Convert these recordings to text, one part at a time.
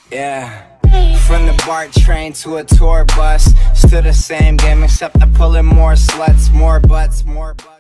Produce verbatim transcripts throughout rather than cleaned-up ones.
Yeah. From the BART train to a tour bus, still the same game except I'm pulling more sluts, more butts, more bucks.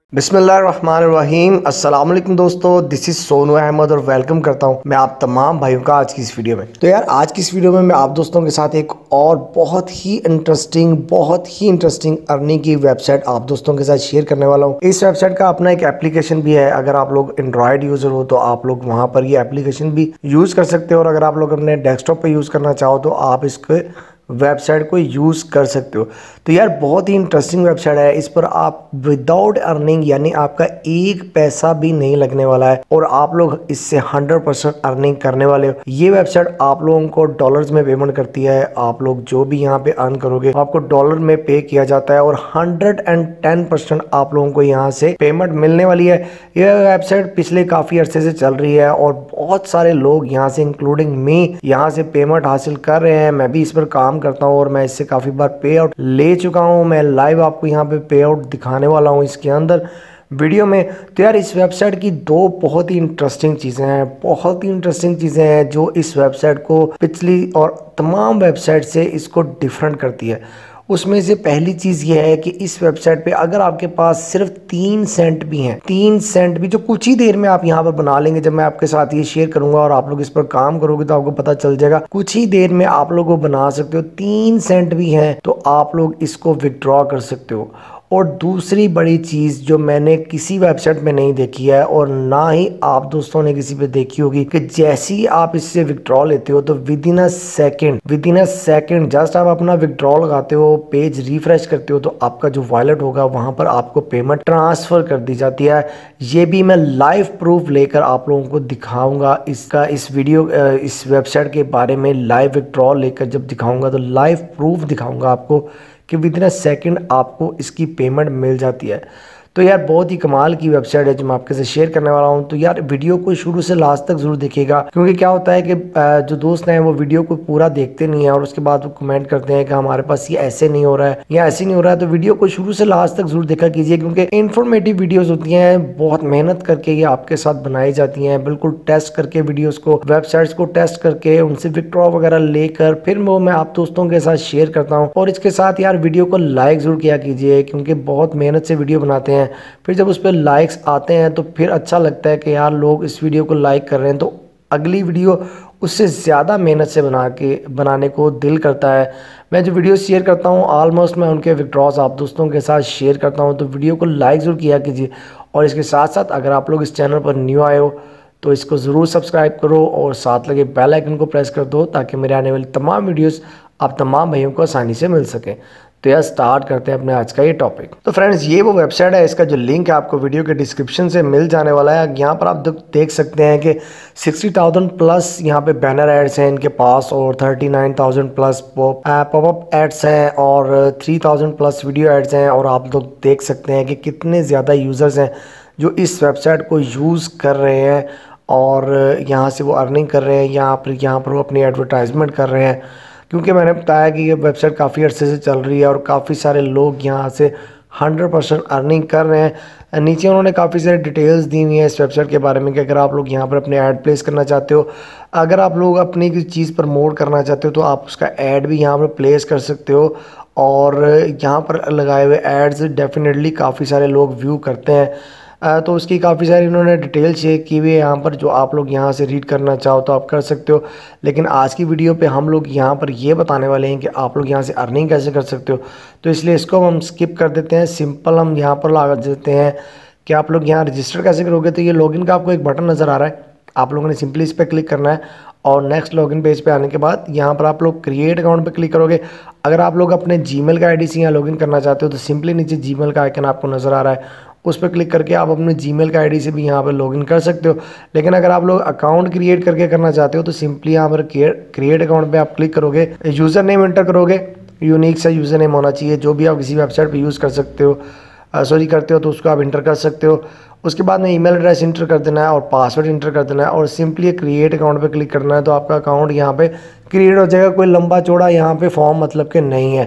बिस्मिल्लाहिर्रहमानिर्रहीम। अस्सलाम वालेकुम दोस्तों, this is Sonu Ahmad और welcome करता हूं मैं आप तमाम भाइयों का आज की इस वीडियो में। तो यार आज की इस वीडियो में मैं आप दोस्तों के साथ एक और बहुत ही इंटरेस्टिंग बहुत ही इंटरेस्टिंग अर्निंग की वेबसाइट आप दोस्तों के साथ शेयर करने वाला हूं। इस वेबसाइट का अपना एक एप्लीकेशन भी है। अगर आप लोग एंड्रॉयड यूजर हो तो आप लोग वहां पर ये एप्लीकेशन भी यूज कर सकते हो, और अगर आप लोग अपने डेस्कटॉप पर यूज करना चाहो तो आप इसके वेबसाइट को यूज़ कर सकते हो। तो यार बहुत ही इंटरेस्टिंग वेबसाइट है। इस पर आप विदाउट अर्निंग यानी आपका एक पैसा भी नहीं लगने वाला है और आप लोग इससे हंड्रेड परसेंट अर्निंग करने वाले हो। ये वेबसाइट आप लोगों को डॉलर्स में पेमेंट करती है। आप लोग जो भी यहाँ पे अर्न करोगे आपको डॉलर में पे किया जाता है और हंड्रेड एंड टेन परसेंट आप लोगों को यहाँ से पेमेंट मिलने वाली है। यह वेबसाइट पिछले काफ़ी अरसे से चल रही है और बहुत सारे लोग यहाँ से इंक्लूडिंग मी यहाँ से पेमेंट हासिल कर रहे हैं। मैं भी इस पर काम करता हूं और मैं इससे काफी बार पे आउट ले चुका हूं। मैं लाइव आपको यहां पे पे आउट दिखाने वाला हूं इसके अंदर वीडियो में। तो यार इस वेबसाइट की दो बहुत ही इंटरेस्टिंग चीज़ें हैं बहुत ही इंटरेस्टिंग चीज़ें हैं जो इस वेबसाइट को पिछली और तमाम वेबसाइट से इसको डिफरेंट करती है। उसमें से पहली चीज़ ये है कि इस वेबसाइट पे अगर आपके पास सिर्फ तीन सेंट भी हैं, तीन सेंट भी जो कुछ ही देर में आप यहाँ पर बना लेंगे, जब मैं आपके साथ ये शेयर करूंगा और आप लोग इस पर काम करोगे तो आपको पता चल जाएगा कुछ ही देर में आप लोग वो बना सकते हो। तीन सेंट भी हैं तो आप लोग इसको विड्रॉ कर सकते हो। और दूसरी बड़ी चीज़ जो मैंने किसी वेबसाइट में नहीं देखी है और ना ही आप दोस्तों ने किसी पे देखी होगी कि जैसे ही आप इससे विड्रॉ लेते हो तो within a second within a second just आप अपना विड्रॉ लगाते हो, पेज रिफ्रेश करते हो तो आपका जो वॉलेट होगा वहां पर आपको पेमेंट ट्रांसफर कर दी जाती है। ये भी मैं लाइव प्रूफ लेकर आप लोगों को दिखाऊंगा। इसका इस वीडियो इस वेबसाइट के बारे में लाइव विड्रॉ लेकर जब दिखाऊंगा तो लाइव प्रूफ दिखाऊंगा आपको कि विद इन अ सेकेंड आपको इसकी पेमेंट मिल जाती है। तो यार बहुत ही कमाल की वेबसाइट है जो मैं आपके साथ शेयर करने वाला हूं। तो यार वीडियो को शुरू से लास्ट तक जरूर देखिएगा, क्योंकि क्या होता है कि जो दोस्त हैं वो वीडियो को पूरा देखते नहीं है और उसके बाद वो कमेंट करते हैं कि हमारे पास ये ऐसे नहीं हो रहा है या ऐसे नहीं हो रहा है। तो वीडियो को शुरू से लास्ट तक जरूर देखा कीजिए, क्योंकि इन्फॉर्मेटिव वीडियोज होती हैं, बहुत मेहनत करके ये आपके साथ बनाई जाती हैं, बिल्कुल टेस्ट करके वीडियोज को वेबसाइट्स को टेस्ट करके उनसे विड्रॉ वगैरह लेकर फिर वो मैं आप दोस्तों के साथ शेयर करता हूँ। और इसके साथ यार वीडियो को लाइक जरूर किया कीजिए, क्योंकि बहुत मेहनत से वीडियो बनाते हैं। फिर जब उस पर लाइक्स आते हैं तो फिर अच्छा लगता है कि यार लोग इस वीडियो को लाइक कर रहे हैं, तो अगली वीडियो उससे ज़्यादा मेहनत से बना के बनाने को दिल करता है। मैं जो वीडियो शेयर करता हूँ ऑलमोस्ट मैं उनके विड्रॉज आप दोस्तों के साथ शेयर करता हूँ। तो वीडियो को लाइक ज़रूर किया कीजिए और इसके साथ साथ अगर आप लोग इस चैनल पर न्यू आए हो तो इसको ज़रूर सब्सक्राइब करो और साथ लगे बेल आइकन को प्रेस कर दो ताकि मेरे आने वाली तमाम वीडियोज़ आप तमाम भाइयों को आसानी से मिल सकें। तो यार स्टार्ट करते हैं अपने आज का ये टॉपिक। तो फ्रेंड्स ये वो वेबसाइट है, इसका जो लिंक है आपको वीडियो के डिस्क्रिप्शन से मिल जाने वाला है। यहाँ पर आप देख सकते हैं कि सिक्सटी थाउजेंड प्लस यहाँ पे बैनर एड्स हैं इनके पास और thirty nine thousand plus popup ads हैं और three thousand plus video ads हैं। और आप लोग देख सकते हैं कि कितने ज़्यादा यूज़र्स हैं जो इस वेबसाइट को यूज़ कर रहे हैं और यहाँ से वो अर्निंग कर रहे हैं, यहाँ पर यहाँ पर वो अपनी एडवर्टाइजमेंट कर रहे हैं। क्योंकि मैंने बताया कि ये वेबसाइट काफ़ी अर्से से चल रही है और काफ़ी सारे लोग यहाँ से हंड्रेड परसेंट अर्निंग कर रहे हैं। नीचे उन्होंने काफ़ी सारी डिटेल्स दी हुई हैं इस वेबसाइट के बारे में कि अगर आप लोग यहाँ पर अपने ऐड प्लेस करना चाहते हो, अगर आप लोग अपनी किसी चीज़ प्रमोट करना चाहते हो तो आप उसका ऐड भी यहाँ पर प्लेस कर सकते हो। और यहाँ पर लगाए हुए एड्स डेफिनेटली काफ़ी सारे लोग व्यू करते हैं, तो उसकी काफ़ी सारी उन्होंने डिटेल शेयर की हुई है यहाँ पर, जो आप लोग यहाँ से रीड करना चाहो तो आप कर सकते हो। लेकिन आज की वीडियो पे हम लोग यहाँ पर ये बताने वाले हैं कि आप लोग यहाँ से अर्निंग कैसे कर सकते हो। तो इसलिए इसको हम स्किप कर देते हैं, सिंपल हम यहाँ पर लगा देते हैं कि आप लोग यहाँ रजिस्टर कैसे करोगे। तो ये लॉगिन का आपको एक बटन नज़र आ रहा है, आप लोगों ने सिंपली इस पर क्लिक करना है और नेक्स्ट लॉगिन पेज पे आने के बाद यहाँ पर आप लोग क्रिएट अकाउंट पे क्लिक करोगे। अगर आप लोग अपने जीमेल का आईडी से यहाँ लॉगिन करना चाहते हो तो सिंपली नीचे जीमेल का आइकन आपको नज़र आ रहा है, उस पर क्लिक करके आप अपने जीमेल का आईडी से भी यहाँ पर लॉगिन कर सकते हो। लेकिन अगर आप लोग अकाउंट क्रिएट करके करना चाहते हो तो सिंपली यहाँ पर क्रिएट अकाउंट पे आप क्लिक करोगे, यूज़र नेम एंटर करोगे, यूनिक सा यूज़र नेम होना चाहिए जो भी आप किसी वेबसाइट पे यूज़ कर सकते हो सॉरी करते हो तो उसको आप इंटर कर सकते हो। उसके बाद में ईमेल एड्रेस इंटर कर देना है और पासवर्ड इंटर कर देना है और सिंपली क्रिएट अकाउंट पे क्लिक करना है तो आपका अकाउंट यहाँ पे क्रिएट हो जाएगा। कोई लंबा चौड़ा यहाँ पे फॉर्म मतलब के नहीं है।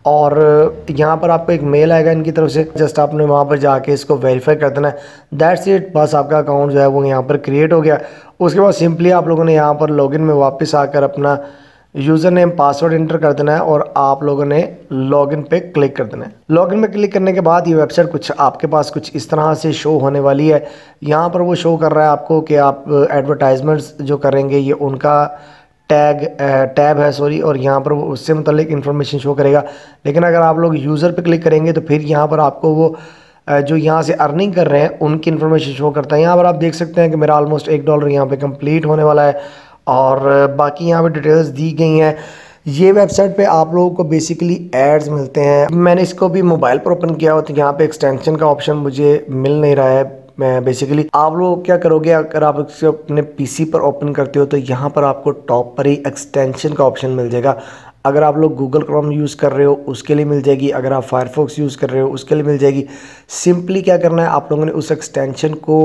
और यहाँ पर आपको एक मेल आएगा इनकी तरफ से, जस्ट आपने वहाँ पर जाके इसको वेरीफाई कर देना है। दैट्स इट, बस आपका अकाउंट जो है वो यहाँ पर क्रिएट हो गया। उसके बाद सिंपली आप लोगों ने यहाँ पर लॉगिन में वापस आकर अपना यूज़र नेम पासवर्ड इंटर कर देना है और आप लोगों ने लॉगिन पे क्लिक कर देना है। लॉगिन में क्लिक करने के बाद ये वेबसाइट कुछ आपके पास कुछ इस तरह से शो होने वाली है। यहाँ पर वो शो कर रहा है आपको कि आप एडवर्टाइजमेंट्स जो करेंगे ये उनका टैग टैब है सॉरी, और यहाँ पर वो उससे मुतालिक इन्फॉर्मेशन शो करेगा। लेकिन अगर आप लोग यूज़र पे क्लिक करेंगे तो फिर यहाँ पर आपको वो जो यहाँ से अर्निंग कर रहे हैं उनकी इन्फॉर्मेशन शो करता है। यहाँ पर आप देख सकते हैं कि मेरा ऑलमोस्ट एक डॉलर यहाँ पे कंप्लीट होने वाला है और बाकी यहाँ पे डिटेल्स दी गई हैं। ये वेबसाइट पे आप लोगों को बेसिकली एड्स मिलते हैं। मैंने इसको भी मोबाइल पर ओपन किया हो तो यहाँ पे एक्सटेंशन का ऑप्शन मुझे मिल नहीं रहा है। मैं बेसिकली आप लोग क्या करोगे, अगर आप इसको अपने पीसी पर ओपन करते हो तो यहाँ पर आपको टॉप पर ही एक्सटेंशन का ऑप्शन मिल जाएगा। अगर आप लोग गूगल क्रोम यूज़ कर रहे हो उसके लिए मिल जाएगी, अगर आप फायरफॉक्स यूज़ कर रहे हो उसके लिए मिल जाएगी। सिंपली क्या करना है, आप लोगों ने उस एक्सटेंशन को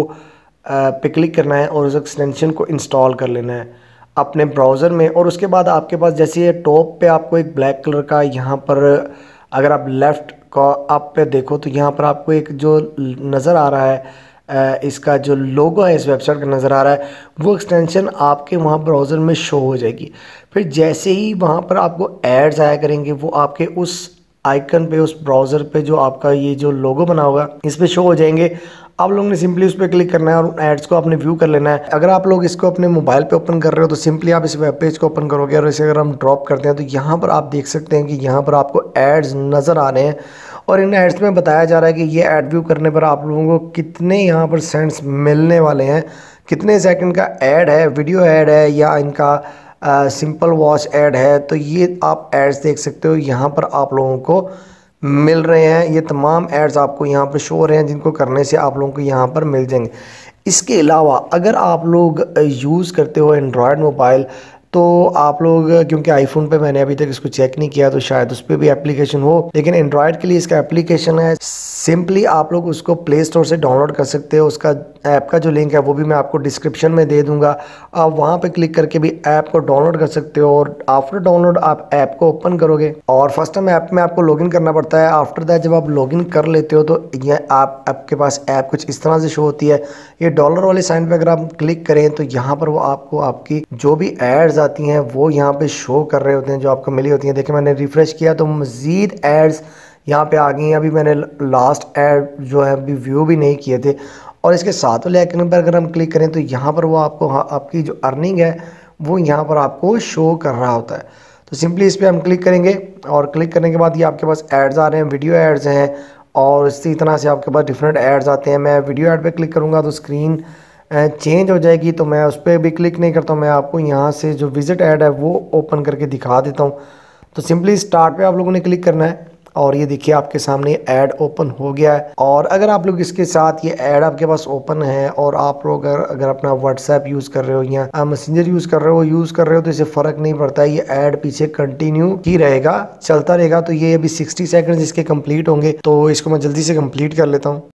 पे क्लिक करना है और उस एक्सटेंशन को इंस्टॉल कर लेना है अपने ब्राउज़र में। और उसके बाद आपके पास जैसे ये टॉप पे आपको एक ब्लैक कलर का यहाँ पर, अगर आप लेफ़्ट का आप पे देखो तो यहाँ पर आपको एक जो नज़र आ रहा है इसका जो लोगो है इस वेबसाइट का नज़र आ रहा है, वो एक्सटेंशन आपके वहाँ ब्राउज़र में शो हो जाएगी। फिर जैसे ही वहाँ पर आपको एड्स आया करेंगे वो आपके उस आइकन पे, उस ब्राउज़र पे जो आपका ये जो लोगो बना होगा इस पे शो हो जाएंगे। आप लोगों ने सिंपली उस पर क्लिक करना है और उन एड्स को आपने व्यू कर लेना है। अगर आप लोग इसको अपने मोबाइल पे ओपन कर रहे हो तो सिंपली आप इस वेब पेज को ओपन करोगे और इसे अगर हम ड्रॉप करते हैं तो यहाँ पर आप देख सकते हैं कि यहाँ पर आपको एड्स नज़र आ रहे हैं और इन एड्स में बताया जा रहा है कि ये ऐड व्यू करने पर आप लोगों को कितने यहाँ पर सेंट्स मिलने वाले हैं, कितने सेकंड का ऐड है, वीडियो ऐड है या इनका सिंपल वॉच ऐड है। तो ये आप एड्स देख सकते हो यहाँ पर आप लोगों को मिल रहे हैं। ये तमाम एड्स आपको यहाँ पर शो हो रहे हैं जिनको करने से आप लोगों को यहाँ पर मिल जाएंगे। इसके अलावा अगर आप लोग यूज़ करते हो एंड्रॉयड मोबाइल तो आप लोग, क्योंकि आईफोन पे मैंने अभी तक इसको चेक नहीं किया तो शायद उस पर भी एप्लीकेशन हो, लेकिन एंड्रॉयड के लिए इसका एप्लीकेशन है। सिंपली आप लोग उसको प्ले स्टोर से डाउनलोड कर सकते हो। उसका ऐप का जो लिंक है वो भी मैं आपको डिस्क्रिप्शन में दे दूंगा। आप वहाँ पे क्लिक करके भी ऐप को डाउनलोड कर सकते हो और आफ्टर डाउनलोड आप ऐप को ओपन करोगे और फर्स्ट टाइम ऐप में आपको लॉगिन करना पड़ता है। आफ्टर दैट जब आप लॉगिन कर लेते हो तो ये आप आपके पास ऐप कुछ इस तरह से शो होती है। ये डॉलर वाले साइन पे अगर आप क्लिक करें तो यहाँ पर वो आपको आपकी जो भी एड्स आती हैं वो यहाँ पे शो कर रहे होते हैं जो आपको मिली होती हैं। देखिए मैंने रिफ्रेश किया तो मज़ीद एड्स यहाँ पे आ गई हैं। अभी मैंने लास्ट ऐड जो है अभी व्यू भी नहीं किए थे। और इसके साथ वाले आइकन पर अगर हम क्लिक करें तो यहाँ पर वो आपको आपकी जो अर्निंग है वो यहाँ पर आपको शो कर रहा होता है। तो सिंपली इस पर हम क्लिक करेंगे और क्लिक करने के बाद ये आपके पास एड्स आ रहे हैं, वीडियो एड्स हैं और इसी तरह से आपके पास डिफरेंट एड्स आते हैं। मैं वीडियो एड पर क्लिक करूँगा तो स्क्रीन चेंज हो जाएगी, तो मैं उस पर भी क्लिक नहीं करता हूँ। मैं आपको यहाँ से जो विजिट ऐड है वो ओपन करके दिखा देता हूँ। तो सिंपली स्टार्ट पे आप लोगों ने क्लिक करना है और ये देखिए आपके सामने ऐड ओपन हो गया है। और अगर आप लोग इसके साथ ये ऐड आपके पास ओपन है और आप लोग अगर अगर अपना व्हाट्सएप यूज़ कर रहे हो या मैसेंजर यूज़ कर रहे हो यूज़ कर रहे हो तो इसे फ़र्क नहीं पड़ता है, ये ऐड पीछे कंटिन्यू ही रहेगा, चलता रहेगा। तो ये अभी सिक्सटी सेकेंड्स इसके कंप्लीट होंगे तो इसको मैं जल्दी से कंप्लीट कर लेता हूँ।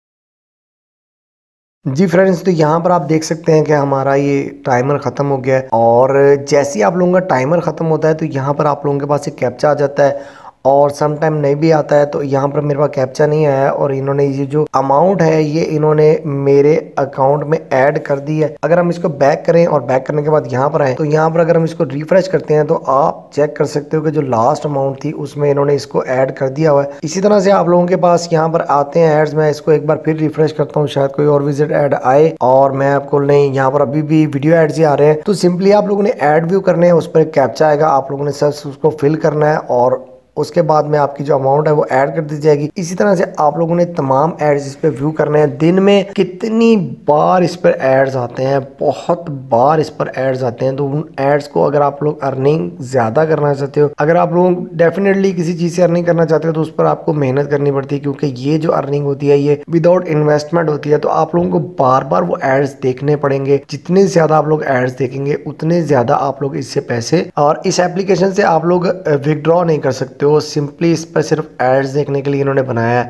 जी फ्रेंड्स, तो यहाँ पर आप देख सकते हैं कि हमारा ये टाइमर ख़त्म हो गया है और जैसे ही आप लोगों का टाइमर ख़त्म होता है तो यहाँ पर आप लोगों के पास एक कैप्चा आ जाता है और सम टाइम नहीं भी आता है। तो यहाँ पर मेरे पास कैप्चा नहीं आया और इन्होंने ये जो अमाउंट है ये इन्होंने मेरे अकाउंट में ऐड कर दी है। अगर हम इसको बैक करें और बैक करने के बाद यहाँ पर आए तो यहाँ पर अगर हम इसको रिफ्रेश करते हैं तो आप चेक कर सकते हो कि जो लास्ट अमाउंट थी उसमें इन्होंने इसको ऐड कर दिया हुआ है। इसी तरह से आप लोगों के पास यहाँ पर आते हैं एड्स। मैं इसको एक बार फिर रिफ्रेश करता हूँ, शायद कोई और विजिट ऐड आए और मैं आपको नहीं, यहाँ पर अभी भी वीडियो एड्स ही आ रहे हैं। तो सिंपली आप लोगों ने ऐड व्यू करने हैं, उस पर एक कैप्चा आएगा, आप लोगों ने सिर्फ उसको फिल करना है और उसके बाद में आपकी जो अमाउंट है वो ऐड कर दी जाएगी। इसी तरह से आप लोगों ने तमाम एड्स इस पे व्यू करने हैं। दिन में कितनी बार इस पर एड्स आते हैं, बहुत बार इस पर एड्स आते हैं। तो उन एड्स को अगर आप लोग अर्निंग ज़्यादा करना चाहते हो, अगर आप लोग डेफिनेटली किसी चीज़ से अर्निंग करना चाहते हो तो उस पर आपको मेहनत करनी पड़ती है, क्योंकि ये जो अर्निंग होती है ये विदाउट इन्वेस्टमेंट होती है। तो आप लोगों को बार बार वो एड्स देखने पड़ेंगे। जितने ज़्यादा आप लोग एड्स देखेंगे उतने ज़्यादा आप लोग इससे पैसे, और इस एप्लीकेशन से आप लोग विदड्रॉ नहीं कर सकते हो। सिंपली इस पर सिर्फ एड्स देखने के लिए इन्होंने बनाया है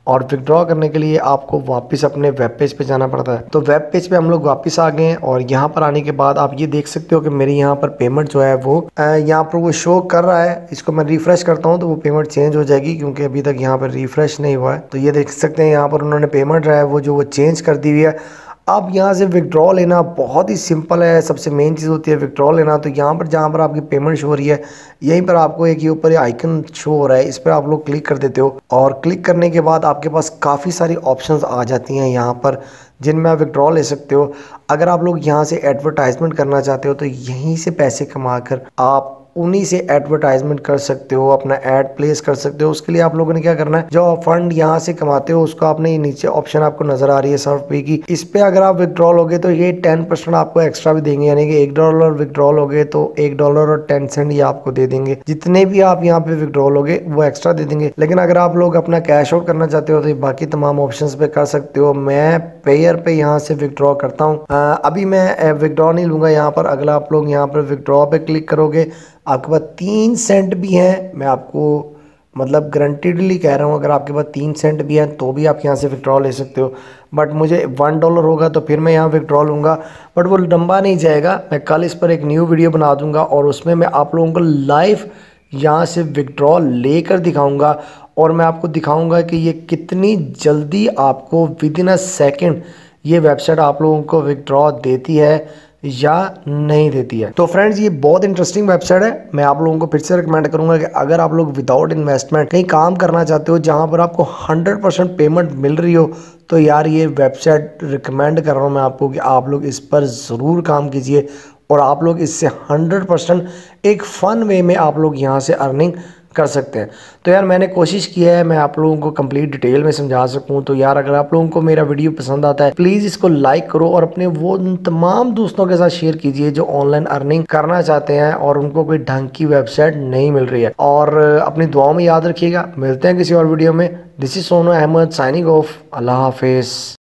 और विड्रॉ करने के लिए आपको वापस अपने वेब पेज पे जाना पड़ता है। तो वेब पेज पे हम लोग वापस आ गए हैं और यहाँ पर आने के बाद आप ये देख सकते हो कि मेरी यहाँ पर पेमेंट जो है वो यहाँ पर वो शो कर रहा है। इसको मैं रिफ्रेश करता हूँ तो वो पेमेंट चेंज हो जाएगी, क्योंकि अभी तक यहाँ पर रिफ्रेश नहीं हुआ है। तो ये देख सकते हैं यहाँ पर उन्होंने पेमेंट जो है वो जो वो चेंज कर दी हुई है। अब यहाँ से विड्रॉ लेना बहुत ही सिंपल है। सबसे मेन चीज़ होती है विड्रॉ लेना। तो यहाँ पर जहाँ पर आपकी पेमेंट शो हो रही है, यहीं पर आपको एक ये ऊपर ये आइकन शो हो रहा है, इस पर आप लोग क्लिक कर देते हो और क्लिक करने के बाद आपके पास काफ़ी सारी ऑप्शंस आ जाती हैं यहाँ पर, जिनमें आप विड्रॉ ले सकते हो। अगर आप लोग यहाँ से एडवर्टाइजमेंट करना चाहते हो तो यहीं से पैसे कमा कर आप उन्हीं से एडवर्टाइजमेंट कर सकते हो, अपना ऐड प्लेस कर सकते हो। उसके लिए आप लोगों ने क्या करना है, जो फंड यहाँ से कमाते हो उसको आपने ये नीचे ऑप्शन आपको नजर आ रही है सर्फबे की, इस पे अगर आप विड्रॉ लोगे तो ये टेन परसेंट आपको एक्स्ट्रा भी देंगे, यानी कि एक डॉलर विड्रॉ लोगे तो एक डॉलर और टेन सेंट ये आपको दे देंगे। जितने भी आप यहाँ पे विड्रॉ लोगे वो एक्स्ट्रा दे देंगे। लेकिन अगर आप लोग अपना कैश आउट करना चाहते हो तो बाकी तमाम ऑप्शन पे कर सकते हो। मैं पेयर पे यहाँ से विड्रॉ करता हूँ। अभी मैं विड्रॉ नहीं लूंगा यहाँ पर। अगला आप लोग यहाँ पर विड्रॉ पे क्लिक करोगे, आपके पास तीन सेंट भी हैं, मैं आपको मतलब गारंटीडली कह रहा हूँ, अगर आपके पास तीन सेंट भी हैं तो भी आप यहाँ से विड्रॉ ले सकते हो। बट मुझे वन डॉलर होगा तो फिर मैं यहाँ विड्रॉ लूँगा, बट वो लंबा नहीं जाएगा। मैं कल इस पर एक न्यू वीडियो बना दूँगा और उसमें मैं आप लोगों को लाइव यहाँ से विड्रॉ लेकर दिखाऊँगा और मैं आपको दिखाऊँगा कि ये कितनी जल्दी आपको विद इन अ सेकेंड ये वेबसाइट आप लोगों को विड्रॉ देती है या नहीं देती है। तो फ्रेंड्स ये बहुत इंटरेस्टिंग वेबसाइट है। मैं आप लोगों को फिर से रिकमेंड करूंगा कि अगर आप लोग विदाउट इन्वेस्टमेंट कहीं काम करना चाहते हो जहां पर आपको हंड्रेड परसेंट पेमेंट मिल रही हो, तो यार ये वेबसाइट रिकमेंड कर रहा हूं मैं आपको कि आप लोग इस पर ज़रूर काम कीजिए और आप लोग इससे हंड्रेड परसेंट एक फ़न वे में आप लोग यहाँ से अर्निंग कर सकते हैं। तो यार मैंने कोशिश की है मैं आप लोगों को कंप्लीट डिटेल में समझा सकूं। तो यार अगर आप लोगों को मेरा वीडियो पसंद आता है प्लीज़ इसको लाइक करो और अपने वो तमाम दोस्तों के साथ शेयर कीजिए जो ऑनलाइन अर्निंग करना चाहते हैं और उनको कोई ढंग की वेबसाइट नहीं मिल रही है। और अपनी दुआओं में याद रखिएगा। मिलते हैं किसी और वीडियो में। This is Sonu Ahmad signing off. अल्लाह हाफिज़।